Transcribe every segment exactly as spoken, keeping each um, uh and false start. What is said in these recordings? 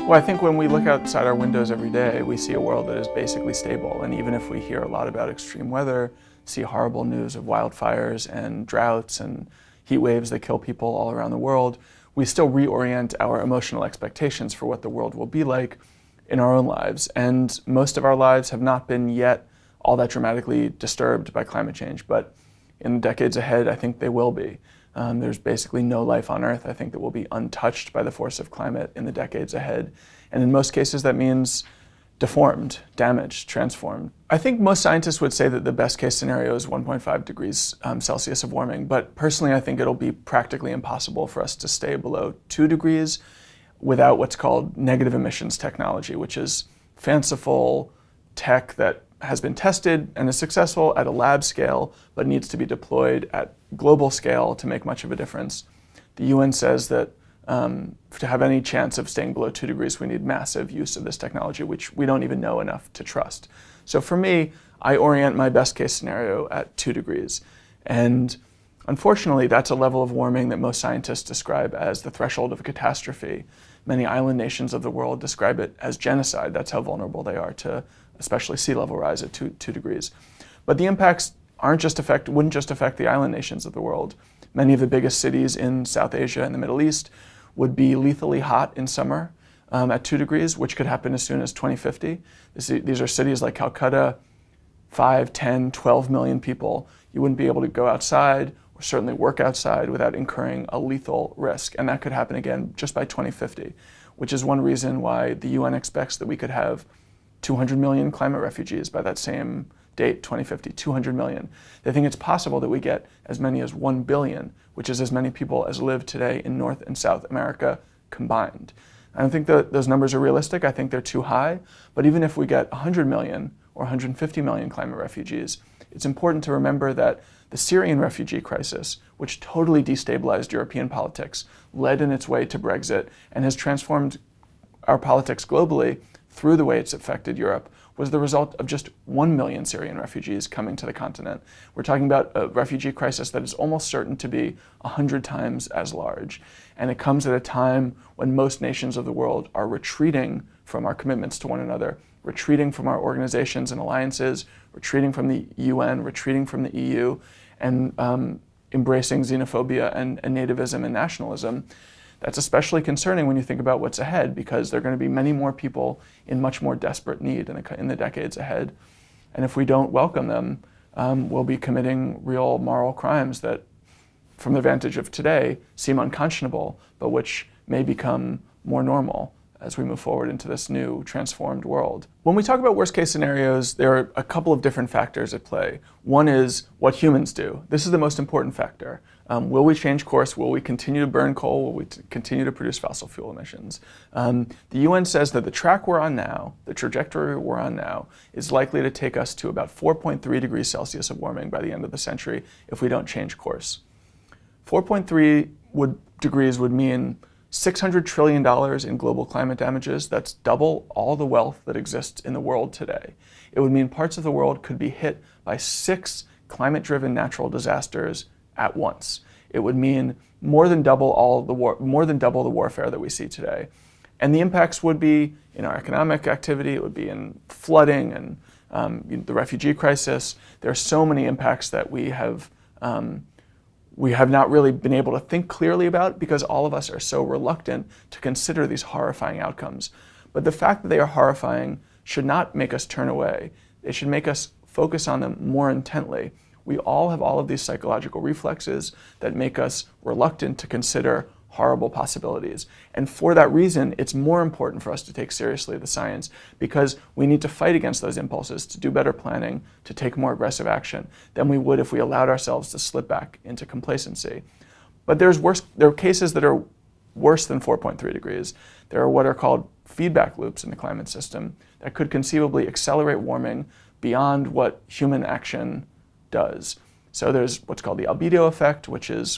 Well, I think when we look outside our windows every day, we see a world that is basically stable. And even if we hear a lot about extreme weather, see horrible news of wildfires and droughts and heat waves that kill people all around the world, we still reorient our emotional expectations for what the world will be like in our own lives. And most of our lives have not been yet all that dramatically disturbed by climate change, but in the decades ahead, I think they will be. Um, there's basically no life on Earth, I think, that will be untouched by the force of climate in the decades ahead. And in most cases, that means deformed, damaged, transformed. I think most scientists would say that the best case scenario is one point five degrees um, Celsius of warming, but personally, I think it'll be practically impossible for us to stay below two degrees without what's called negative emissions technology, which is fanciful tech that has been tested and is successful at a lab scale, but needs to be deployed at global scale to make much of a difference. The U N says that um, to have any chance of staying below two degrees, we need massive use of this technology, which we don't even know enough to trust. So for me, I orient my best case scenario at two degrees. And unfortunately, that's a level of warming that most scientists describe as the threshold of a catastrophe. Many island nations of the world describe it as genocide. That's how vulnerable they are to especially sea level rise at two, two degrees. But the impacts aren't just affect, wouldn't just affect the island nations of the world. Many of the biggest cities in South Asia and the Middle East would be lethally hot in summer um, at two degrees, which could happen as soon as twenty fifty. This, these are cities like Calcutta, five, ten, twelve million people. You wouldn't be able to go outside or certainly work outside without incurring a lethal risk. And that could happen again just by twenty fifty, which is one reason why the U N expects that we could have two hundred million climate refugees by that same date, twenty fifty, two hundred million. They think it's possible that we get as many as one billion, which is as many people as live today in North and South America combined. I don't think that those numbers are realistic. I think they're too high. But even if we get one hundred million or one hundred fifty million climate refugees, it's important to remember that the Syrian refugee crisis, which totally destabilized European politics, led in its way to Brexit, and has transformed our politics globally through the way it's affected Europe, was the result of just one million Syrian refugees coming to the continent. We're talking about a refugee crisis that is almost certain to be one hundred times as large. And it comes at a time when most nations of the world are retreating from our commitments to one another, retreating from our organizations and alliances, retreating from the U N, retreating from the E U, and um, embracing xenophobia and, and nativism and nationalism. That's especially concerning when you think about what's ahead, because there are going to be many more people in much more desperate need in the, in the decades ahead. And if we don't welcome them, um, we'll be committing real moral crimes that, from the vantage of today, seem unconscionable, but which may become more normal as we move forward into this new transformed world. When we talk about worst case scenarios, there are a couple of different factors at play. One is what humans do. This is the most important factor. Um, will we change course? Will we continue to burn coal? Will we t- continue to produce fossil fuel emissions? Um, the U N says that the track we're on now, the trajectory we're on now, is likely to take us to about four point three degrees Celsius of warming by the end of the century if we don't change course. four point three would, degrees would mean six hundred trillion dollars in global climate damages. That's double all the wealth that exists in the world today. It would mean parts of the world could be hit by six climate-driven natural disasters at once. It would mean more than double all the war, more than double the warfare that we see today. And the impacts would be in our economic activity, it would be in flooding and um, the refugee crisis. There are so many impacts that we have um, we have not really been able to think clearly about because all of us are so reluctant to consider these horrifying outcomes. But the fact that they are horrifying should not make us turn away. They should make us focus on them more intently. We all have all of these psychological reflexes that make us reluctant to consider horrible possibilities. And for that reason, it's more important for us to take seriously the science, because we need to fight against those impulses, to do better planning, to take more aggressive action than we would if we allowed ourselves to slip back into complacency. But there's worse, there are cases that are worse than four point three degrees. There are what are called feedback loops in the climate system that could conceivably accelerate warming beyond what human action does. So there's what's called the Albedo Effect, which is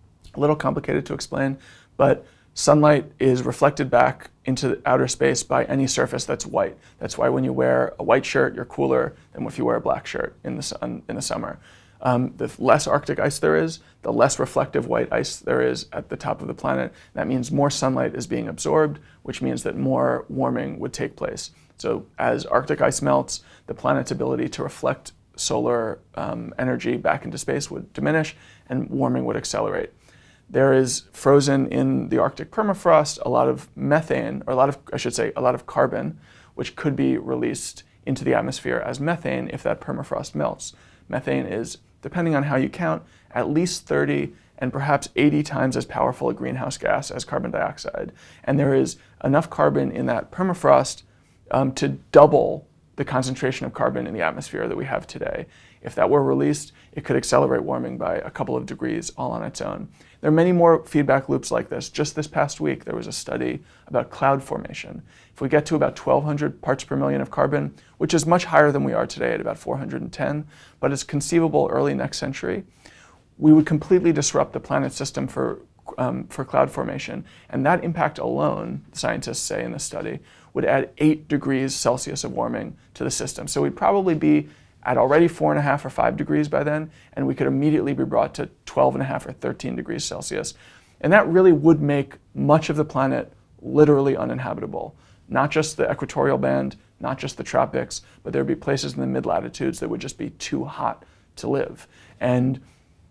a little complicated to explain, but sunlight is reflected back into outer space by any surface that's white. That's why when you wear a white shirt, you're cooler than if you wear a black shirt in the sun in the summer. Um, the less Arctic ice there is, the less reflective white ice there is at the top of the planet. That means more sunlight is being absorbed, which means that more warming would take place. So as Arctic ice melts, the planet's ability to reflect solar um, energy back into space would diminish and warming would accelerate. There is frozen in the Arctic permafrost a lot of methane, or a lot of, I should say, a lot of carbon, which could be released into the atmosphere as methane if that permafrost melts. Methane is, depending on how you count, at least thirty and perhaps eighty times as powerful a greenhouse gas as carbon dioxide. And there is enough carbon in that permafrost um, to double the concentration of carbon in the atmosphere that we have today. If that were released, it could accelerate warming by a couple of degrees all on its own. There are many more feedback loops like this. Just this past week, there was a study about cloud formation. If we get to about twelve hundred parts per million of carbon, which is much higher than we are today at about four hundred ten, but it's conceivable early next century, we would completely disrupt the planet system for, um, for cloud formation. And that impact alone, scientists say in this study, would add eight degrees Celsius of warming to the system. So we'd probably be at already four and a half or five degrees by then, and we could immediately be brought to twelve and a half or thirteen degrees Celsius. And that really would make much of the planet literally uninhabitable. Not just the equatorial band, not just the tropics, but there'd be places in the mid-latitudes that would just be too hot to live. And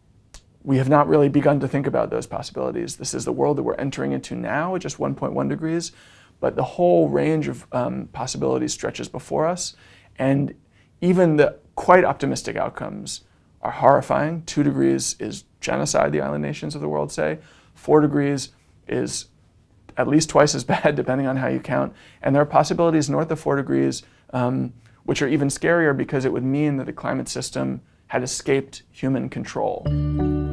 we have not really begun to think about those possibilities. This is the world that we're entering into now at just one point one degrees, but the whole range of um, possibilities stretches before us. And even the quite optimistic outcomes are horrifying. Two degrees is genocide, the island nations of the world say. Four degrees is at least twice as bad, depending on how you count. And there are possibilities north of four degrees, um, which are even scarier because it would mean that the climate system had escaped human control.